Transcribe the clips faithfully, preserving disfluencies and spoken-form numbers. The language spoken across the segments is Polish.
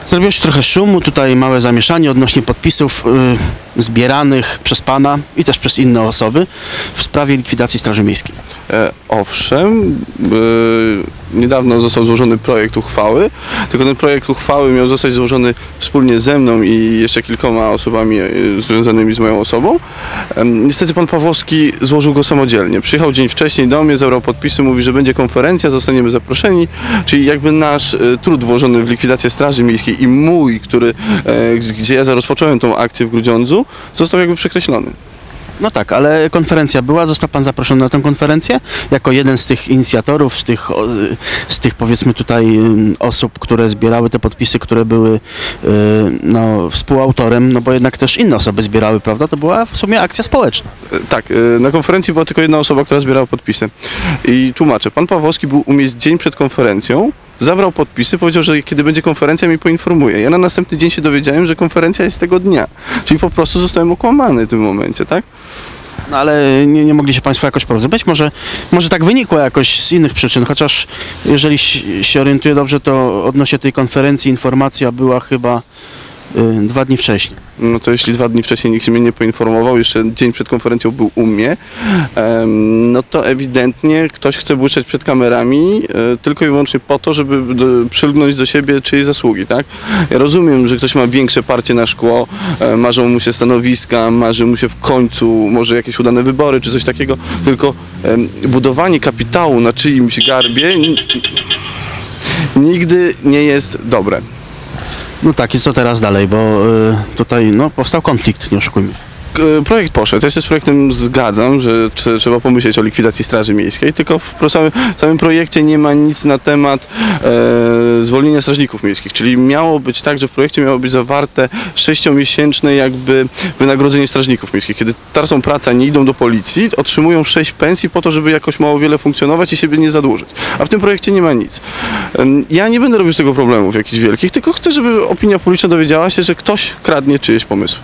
Zrobiło się trochę szumu, tutaj małe zamieszanie odnośnie podpisów y, zbieranych przez pana i też przez inne osoby w sprawie likwidacji Straży Miejskiej. E, owszem, e, niedawno został złożony projekt uchwały, tylko ten projekt uchwały miał zostać złożony wspólnie ze mną i jeszcze kilkoma osobami e, związanymi z moją osobą. E, niestety pan Pawłowski złożył go samodzielnie. Przyjechał dzień wcześniej do mnie, zabrał podpisy, mówi, że będzie konferencja, zostaniemy zaproszeni, czyli jakby nasz e, trud włożony w likwidację Straży Miejskiej i mój, który, e, gdzie ja rozpocząłem tą akcję w Grudziądzu, został jakby przekreślony. No tak, ale konferencja była, został pan zaproszony na tę konferencję jako jeden z tych inicjatorów, z tych, z tych powiedzmy tutaj osób, które zbierały te podpisy, które były no, współautorem, no bo jednak też inne osoby zbierały, prawda? To była w sumie akcja społeczna. Tak, na konferencji była tylko jedna osoba, która zbierała podpisy. I tłumaczę, pan Pawłowski był u mnie dzień przed konferencją, zabrał podpisy, powiedział, że kiedy będzie konferencja, mi poinformuje. Ja na następny dzień się dowiedziałem, że konferencja jest tego dnia. Czyli po prostu zostałem okłamany w tym momencie, tak? No ale nie, nie mogli się państwo jakoś porozumieć? Może, może tak wynikło jakoś z innych przyczyn, chociaż jeżeli się orientuję dobrze, to odnośnie tej konferencji informacja była chyba y, dwa dni wcześniej. No to jeśli dwa dni wcześniej nikt mnie nie poinformował, jeszcze dzień przed konferencją był u mnie, no to ewidentnie ktoś chce błyszczeć przed kamerami tylko i wyłącznie po to, żeby do, przylgnąć do siebie czyjej zasługi, tak? Ja rozumiem, że ktoś ma większe parcie na szkło, marzą mu się stanowiska, marzy mu się w końcu może jakieś udane wybory czy coś takiego, tylko budowanie kapitału na czyimś garbie nigdy nie jest dobre. No tak, i co teraz dalej, bo y, tutaj no, powstał konflikt, nie oszukujmy. Projekt poszedł. Ja się z projektem zgadzam, że trzeba pomyśleć o likwidacji Straży Miejskiej, tylko w samym, w samym projekcie nie ma nic na temat e, zwolnienia strażników miejskich, czyli miało być tak, że w projekcie miało być zawarte sześciomiesięczne jakby wynagrodzenie strażników miejskich. Kiedy tracą pracę, nie idą do policji, otrzymują sześć pensji po to, żeby jakoś mało wiele funkcjonować i siebie nie zadłużyć. A w tym projekcie nie ma nic. Ja nie będę robił z tego problemów jakichś wielkich, tylko chcę, żeby opinia publiczna dowiedziała się, że ktoś kradnie czyjeś pomysły.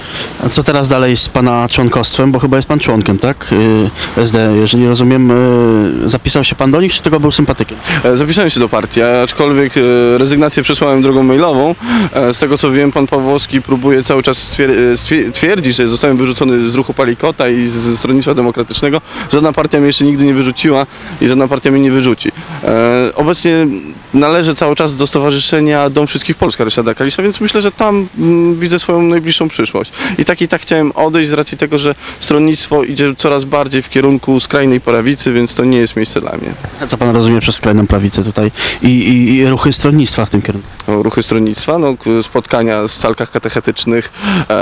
A co teraz dalej z pana członkostwem, bo chyba jest pan członkiem, tak? Yy, S D, jeżeli rozumiem, yy, zapisał się pan do nich, czy tylko był sympatykiem? Zapisałem się do partii, aczkolwiek yy, rezygnację przesłałem drogą mailową. Yy, z tego co wiem, pan Pawłowski próbuje cały czas stwier twierdzić, że zostałem wyrzucony z ruchu Palikota i ze Stronnictwa Demokratycznego. Żadna partia mnie jeszcze nigdy nie wyrzuciła i żadna partia mnie nie wyrzuci. Yy, obecnie należę cały czas do Stowarzyszenia Dom Wszystkich Polska Ryszarda Kalisza, więc myślę, że tam yy, widzę swoją najbliższą przyszłość. I tak i tak chciałem odejść z racji tego, że stronnictwo idzie coraz bardziej w kierunku skrajnej prawicy, więc to nie jest miejsce dla mnie. A co pan rozumie przez skrajną prawicę tutaj i, i, i ruchy stronnictwa w tym kierunku? No, ruchy stronnictwa, no, spotkania w salkach katechetycznych,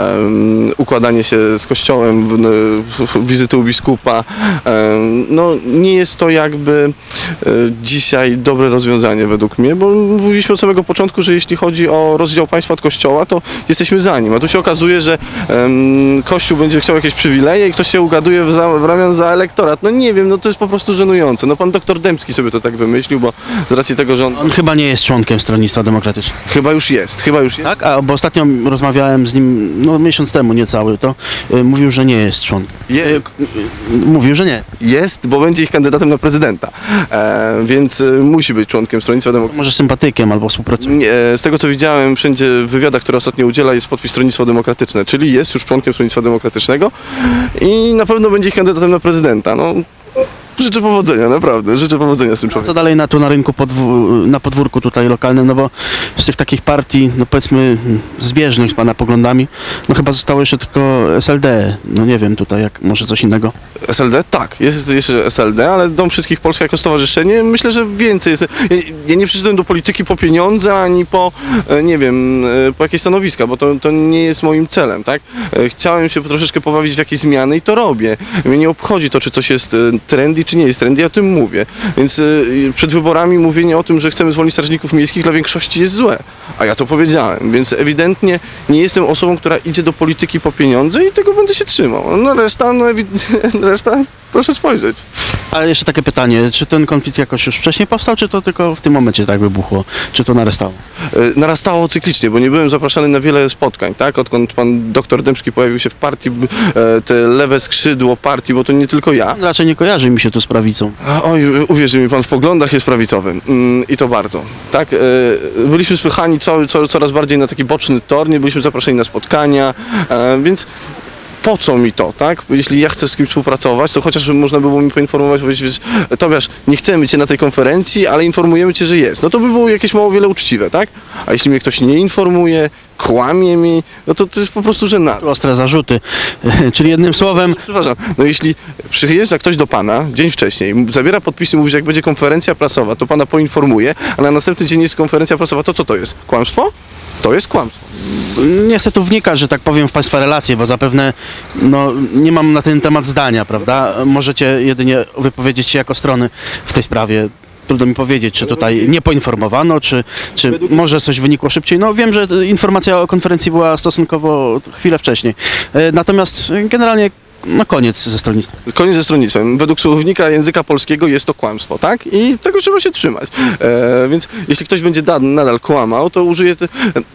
um, układanie się z kościołem, w, wizyty u biskupa. Um, no, nie jest to jakby e, dzisiaj dobre rozwiązanie według mnie, bo mówiliśmy od samego początku, że jeśli chodzi o rozdział państwa od kościoła, to jesteśmy za nim. A tu się okazuje, że um, Kościół będzie chciał jakieś przywileje i ktoś się ugaduje w, za, w ramian za elektorat. No nie wiem, no to jest po prostu żenujące. No pan doktor Dębski sobie to tak wymyślił, bo z racji tego, że on... On chyba nie jest członkiem Stronnictwa Demokratycznego. Chyba już jest, chyba już jest. Tak? A bo ostatnio rozmawiałem z nim, no miesiąc temu niecały, to y, mówił, że nie jest członkiem. Je... Y, y, mówił, że nie. Jest, bo będzie ich kandydatem na prezydenta, e, więc y, musi być członkiem Stronnictwa Demokratycznego. Może sympatykiem albo współpracuje. E, z tego co widziałem wszędzie w wywiadach, które ostatnio udziela, jest podpis Stronnictwo Demokratyczne, czyli jest już członkiem Stronnictwa Demokratycznego i na pewno będzie ich kandydatem na prezydenta. No, życzę powodzenia, naprawdę, życzę powodzenia z tym człowiekiem. Co dalej na, tu na rynku, podwó- na podwórku tutaj lokalnym, no bo z tych takich partii, no powiedzmy zbieżnych z pana poglądami, no chyba zostało jeszcze tylko S L D, no nie wiem tutaj, jak może coś innego. S L D? Tak, jest jeszcze S L D, ale Dom Wszystkich Polska jako stowarzyszenie, myślę, że więcej jest. Ja, ja nie przyszedłem do polityki po pieniądze, ani po, nie wiem, po jakieś stanowiska, bo to, to nie jest moim celem, tak? Chciałem się troszeczkę pobawić w jakieś zmiany i to robię. Mnie nie obchodzi to, czy coś jest trendy, czy nie jest trendy, ja o tym mówię. Więc y, przed wyborami mówienie o tym, że chcemy zwolnić strażników miejskich, dla większości jest złe. A ja to powiedziałem, więc ewidentnie nie jestem osobą, która idzie do polityki po pieniądze i tego będę się trzymał. No reszta, no reszta proszę spojrzeć. Ale jeszcze takie pytanie, czy ten konflikt jakoś już wcześniej powstał, czy to tylko w tym momencie tak wybuchło? Czy to narastało? E, Narastało cyklicznie, bo nie byłem zapraszany na wiele spotkań, tak? Odkąd pan doktor Dębski pojawił się w partii, b- e, te lewe skrzydło partii, bo to nie tylko ja. Raczej nie kojarzy mi się to z prawicą. A, Oj, uwierzy mi pan, w poglądach jest prawicowym mm, i to bardzo. Tak, e, byliśmy spychani co, co, coraz bardziej na taki boczny tor, nie byliśmy zaproszeni na spotkania, e, więc po co mi to, tak? Jeśli ja chcę z kimś współpracować, to chociaż można by było mi poinformować, powiedzieć, Tobiasz, nie chcemy cię na tej konferencji, ale informujemy cię, że jest. No to by było jakieś mało wiele uczciwe, tak? A jeśli mnie ktoś nie informuje, kłamie mi, no to to jest po prostu żenada. Ostre zarzuty. Czyli jednym słowem, Przepraszam, no jeśli przyjeżdża ktoś do pana dzień wcześniej, zabiera podpisy, mówi, że jak będzie konferencja prasowa, to pana poinformuje, a na następny dzień jest konferencja prasowa, to co to jest? Kłamstwo? To jest kłamstwo. nie chcę tu wnikać, że tak powiem, w Państwa relacje, bo zapewne no, nie mam na ten temat zdania, prawda? Możecie jedynie wypowiedzieć się jako strony w tej sprawie. Trudno mi powiedzieć, czy tutaj nie poinformowano, czy, czy może coś wynikło szybciej. No wiem, że informacja o konferencji była stosunkowo chwilę wcześniej. E, Natomiast generalnie no koniec ze stronnictwem. Koniec ze stronnictwem. Według słownika języka polskiego jest to kłamstwo, tak? I tego trzeba się trzymać. E, więc jeśli ktoś będzie da, nadal kłamał, to użyje... Te,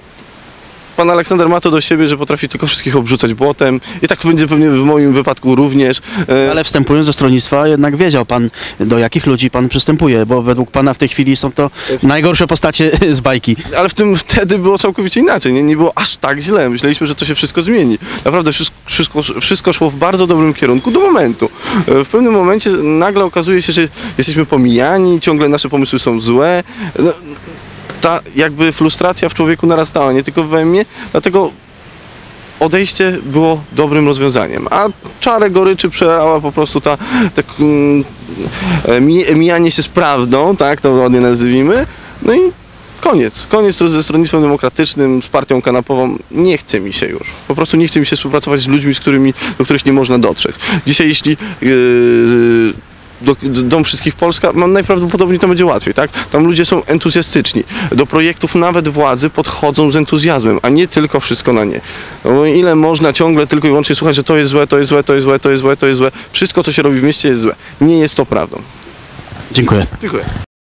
Pan Aleksander ma to do siebie, że potrafi tylko wszystkich obrzucać błotem i tak będzie pewnie w moim wypadku również. E, Ale wstępując do stronnictwa, jednak wiedział pan, do jakich ludzi pan przystępuje, bo według pana w tej chwili są to najgorsze postacie z bajki. Ale w tym wtedy było całkowicie inaczej, nie, nie było aż tak źle. Myśleliśmy, że to się wszystko zmieni. Naprawdę wszystko, wszystko, wszystko szło w bardzo dobrym kierunku do momentu. E, W pewnym momencie nagle okazuje się, że jesteśmy pomijani, ciągle nasze pomysły są złe. No, ta jakby frustracja w człowieku narastała, nie tylko we mnie, dlatego odejście było dobrym rozwiązaniem, a czarę goryczy przelała po prostu ta, ta mm, mi- mijanie się z prawdą, tak to ładnie nazwijmy, no i koniec, koniec to ze stronnictwem demokratycznym, z partią kanapową, nie chce mi się już, po prostu nie chce mi się współpracować z ludźmi, z którymi, do których nie można dotrzeć. Dzisiaj jeśli yy, Do, do, Dom Wszystkich Polska, no najprawdopodobniej to będzie łatwiej, tak? Tam ludzie są entuzjastyczni. Do projektów nawet władzy podchodzą z entuzjazmem, a nie tylko wszystko na nie. No, ile można ciągle tylko i wyłącznie słuchać, że to jest złe, to jest złe, to jest złe, to jest złe, to jest złe. Wszystko, co się robi w mieście jest złe. Nie jest to prawdą. Dziękuję. Dziękuję.